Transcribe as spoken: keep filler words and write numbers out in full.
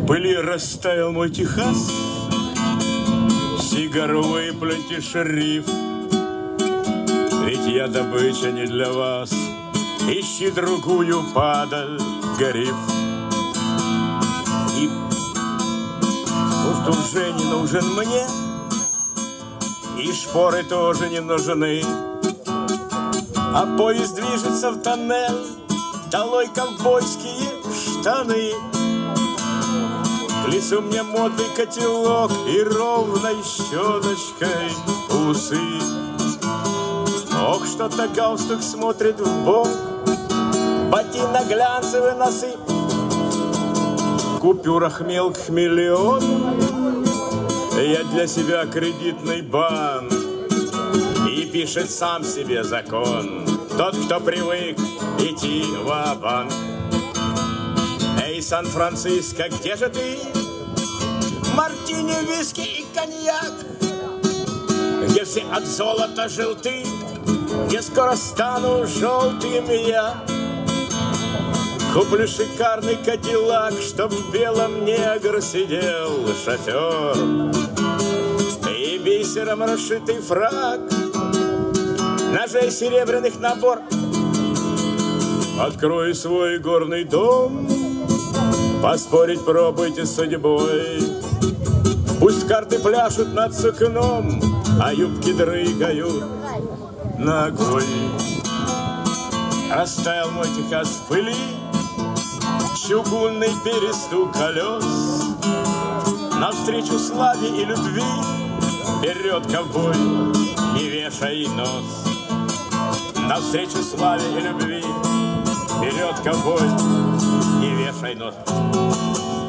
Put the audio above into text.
В пыли растаял мой Техас, сигару выплюньте, шериф, ведь я добыча не для вас. Ищи другую падаль, гориф. И пусть уже не нужен мне, и шпоры тоже не нужны, а поезд движется в тоннель, долой ковбойские штаны. К лицу мне модный котелок и ровной щеточкой усы. Ох, что-то галстук смотрит в бок, ботинок глянцевые носы, в купюрах мелких миллион. Я для себя кредитный банк, и пишет сам себе закон тот, кто привык идти ва-банк. Эй, Сан-Франциско, где же ты? Мартини, виски и коньяк, где все от золота желты, где скоро стану желтым я. Куплю шикарный кадиллак, чтоб в белом негр сидел шофер, и бисером расшитый фрак, ножей серебряных набор. Открою свой горный дом, поспорить пробуйте с судьбой. Пусть карты пляшут над сукном, а юбки дрыгают ногой. Растаял мой Техас в пыли, чугунный перестук колес. Навстречу славе и любви вперед, ковбой, не вешай нос. Навстречу славе и любви вперед, ковбой, не вешай нос.